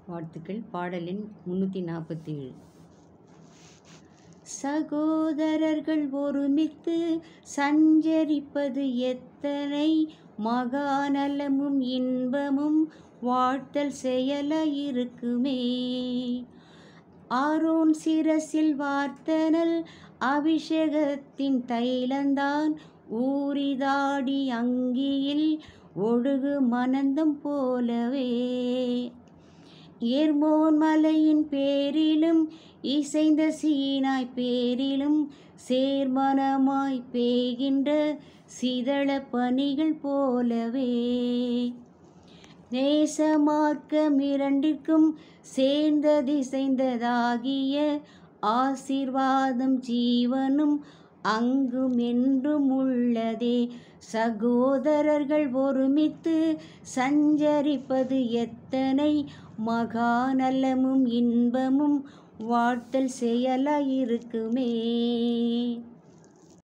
வாழ்த்துக்கள். பாடலின் 347. சகோதரர்கள் ஒருமித்து சஞ்சரிப்பது எத்தனை மகாநலமும் இன்பமும் வாழ்த்தல் செயலாயிருக்குமே. ஆரோன் சிரசில் வார்த்தனல் அபிஷேகத்தின் தைலந்தான் ஊரிதாடி அங்கியில் ஒழுகு மனந்தம் போலவே. ஏர்மோன் மலையின் பேரிலும் இசைந்த சீனாய் பேரிலும் சேர்மனமாய் பேய்கின்ற சிதள பனிகள் போலவே. நேசமார்க்கம் இரண்டிற்கும் சேர்ந்ததிசைந்ததாகிய ஆசீர்வாதம் ஜீவனும் அங்கும் என்றும் உள்ளதே. சகோதரர்கள் ஒருமித்து சஞ்சரிப்பது எத்தனை மகாநலமும் இன்பமும் வாழ்த்தல் செயலாயிருக்குமே.